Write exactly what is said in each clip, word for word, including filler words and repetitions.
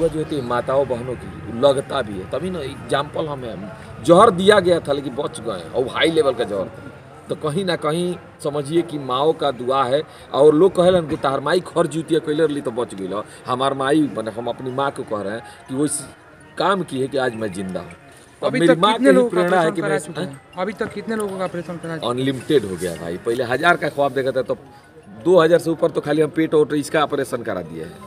दुआ जो होती है माताओं बहनों की लगता भी है, तभी ना एग्जाम्पल हमें जहर दिया गया था लेकिन बच गए और हाई लेवल का जहर था। तो कहीं ना कहीं समझिए कि माओ का दुआ है। और लोग कहलन कि तार माई खर जुतिया कैले रही तो बच गई। हमार माई बने हम अपनी माँ को कह रहे हैं कि वो काम की है कि आज मैं जिंदा हूँ। अभी मेरी तक माँ कितने की लोगों का प्रेरणा है ऑपरेशन कि करा मैं चुके हैं? अभी तक कितने लोगों का ऑपरेशन करा चुके हैं? अनलिमिटेड हो गया भाई। पहले हजार का ख्वाब देखा था तो दो हजार से ऊपर तो खाली हम पेट और इसका ऑपरेशन करा दिए हैं।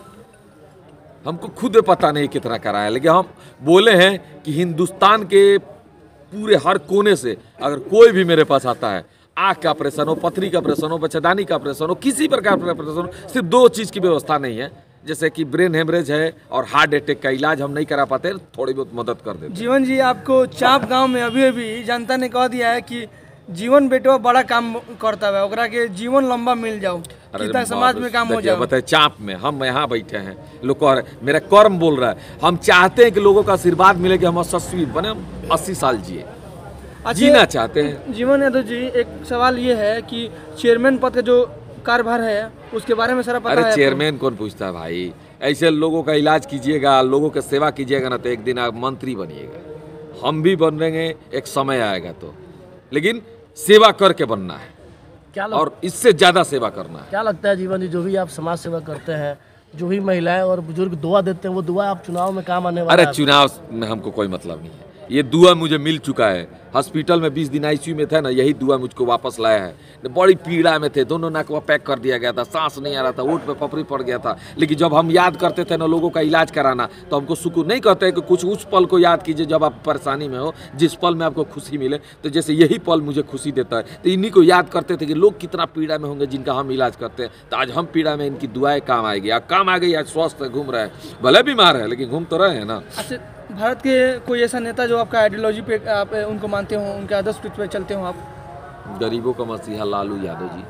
हमको खुद पता नहीं कितना कराया, लेकिन हम बोले हैं कि हिंदुस्तान के पूरे हर कोने से अगर कोई भी मेरे पास आता है, आँख का ऑपरेशन हो, पथरी का ऑपरेशन हो, बच्चेदानी का ऑपरेशन हो, किसी प्रकार का ऑपरेशन हो, सिर्फ दो चीज़ की व्यवस्था नहीं है, जैसे कि ब्रेन हेमरेज है और हार्ट अटैक का इलाज हम नहीं करा पाते, थोड़ी बहुत मदद कर देते। जीवन जी, आपको चाप गांव में अभी अभी जनता ने कह दिया है कि जीवन बेटवा बड़ा काम करता है, ओकरा के जीवन लंबा मिल जाओ, कितना समाज में काम हो जाए। बताए चाप में हम यहाँ बैठे हैं, लोग कह रहे मेरा कर्म बोल रहा है, हम चाहते हैं कि लोगों का आशीर्वाद मिले कि हम अस्सी बने, हम अस्सी साल जिए, जीना चाहते हैं। जीवन यादव जी, एक सवाल ये है कि चेयरमैन पद का जो कार्यभार है उसके बारे में सारा पता है? अरे चेयरमैन कौन पूछता है भाई, ऐसे लोगों का इलाज कीजिएगा, लोगों की सेवा कीजिएगा ना तो एक दिन आप मंत्री बनिएगा। हम भी बनेंगे, एक समय आएगा तो, लेकिन सेवा करके बनना है क्या लग... और इससे ज्यादा सेवा करना है। क्या लगता है जीवन जी, जो भी आप समाज सेवा करते हैं, जो भी महिलाएं और बुजुर्ग दुआ देते हैं, वो दुआ आप चुनाव में काम आने वाला है? अरे चुनाव में हमको कोई मतलब नहीं है, ये दुआ मुझे मिल चुका है। हॉस्पिटल में बीस दिन आईसीयू में था ना, यही दुआ मुझको वापस लाया है। बड़ी पीड़ा में थे, दोनों नाक पैक कर दिया गया था, सांस नहीं आ रहा था, ओठ पे पपड़ी पड़ गया था। लेकिन जब हम याद करते थे ना लोगों का इलाज कराना, तो हमको सुकून। नहीं कहते कि कुछ उस पल को याद कीजिए जब आप परेशानी में हो, जिस पल में आपको खुशी मिले, तो जैसे यही पल मुझे खुशी देता है। तो इन्हीं को याद करते थे कि लोग कितना पीड़ा में होंगे जिनका हम इलाज करते हैं। तो आज हम पीड़ा में, इनकी दुआएं काम आएगी। आज काम आ गई, आज स्वस्थ है, घूम रहे हैं, भले बीमार है लेकिन घूम तो रहे हैं ना। अच्छा, भारत के कोई ऐसा नेता जो आपका आइडियोलॉजी पे आप उनको मानते हो, उनके आदर्श पे चलते हो आप? गरीबों का मसीहा लालू यादव जी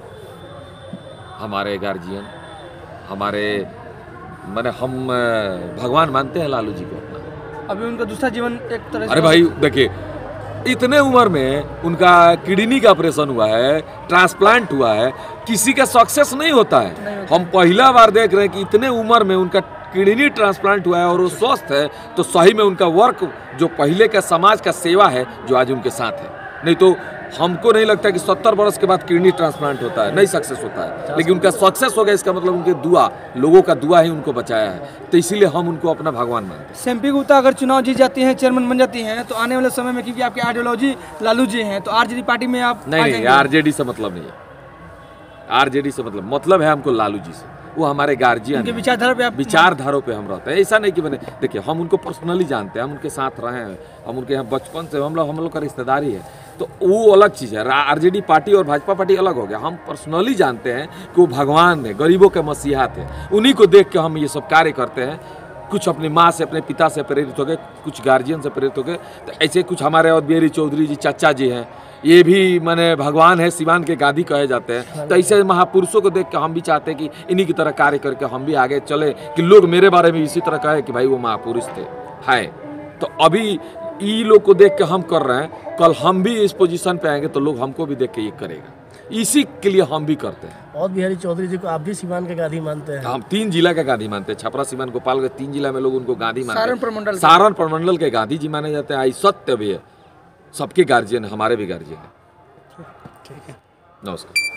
हमारे गार्जियन, हमारे मैंने हम भगवान मानते हैं लालू जी को अपना। अभी उनका दूसरा जीवन एक तरह से, अरे भाई देखिए, इतने उम्र में उनका किडनी का ऑपरेशन हुआ है, ट्रांसप्लांट हुआ है, किसी का सक्सेस नहीं होता है। नहीं होता। हम पहला बार देख रहे हैं कि इतने उम्र में उनका किडनी ट्रांसप्लांट हुआ है और वो स्वस्थ है। तो सही में उनका वर्क जो पहले का समाज का सेवा है जो आज उनके साथ है। नहीं तो हमको नहीं लगता कि सत्तर वर्ष के बाद किडनी ट्रांसप्लांट होता है, नहीं सक्सेस होता है। लेकिन उनका सक्सेस हो गया, इसका मतलब उनके दुआ, लोगों का दुआ ही उनको बचाया है। तो इसीलिए हम उनको अपना भगवान मानते हैं। सेम्पी गुप्ता अगर चुनाव जीत जाती हैं, चेयरमैन बन जाती हैं, तो आने वाले समय में, क्योंकि आपकी आइडियोलॉजी लालू जी हैं, तो आरजेडी पार्टी में आप नहीं नहीं, आरजेडी से मतलब नहीं है। आरजेडी से मतलब मतलब है हमको लालू जी से, वो हमारे गार्जियन, विचारधारा पे आप विचारधारों पे हम रहते हैं। ऐसा नहीं कि मैंने, देखिए हम उनको पर्सनली जानते हैं, हम उनके साथ रहे हैं, हम उनके यहाँ बचपन से, हम लोग हम लोग का रिश्तेदारी है। तो वो अलग चीज़ है। आरजेडी पार्टी और भाजपा पार्टी अलग हो गया। हम पर्सनली जानते हैं कि वो भगवान है, गरीबों के मसीहा थे, उन्हीं को देख के हम ये सब कार्य करते हैं। कुछ अपनी माँ से, अपने पिता से प्रेरित हो गए, कुछ गार्जियन से प्रेरित हो गए। तो ऐसे कुछ हमारे और बिहारी चौधरी जी चाचा जी हैं, ये भी मैंने भगवान है, सिवान के गादी कहे जाते हैं। तो ऐसे महापुरुषों को देख के हम भी चाहते हैं कि इन्हीं की तरह कार्य करके हम भी आगे चले, कि लोग मेरे बारे में इसी तरह कहे कि भाई वो महापुरुष थे है। तो अभी ई लोग को देख के हम कर रहे हैं, कल हम भी इस पोजीशन पे आएंगे तो लोग हमको भी देख के ये करेगा। इसी के लिए हम भी करते हैं। और बिहारी चौधरी जी को आप भी सिवान के गांधी मानते हैं? हम तीन जिला का गांधी मानते हैं, छपरा, सिवान, गोपालगंज, तीन जिला में लोग उनको गांधी मानते हैं। सारण प्रमंडल सारण प्रमंडल के गांधी जी माने जाते हैं। आई सत्य भी है, सबके गार्जियन, हमारे भी गार्जियन है। ठीक है, नमस्कार।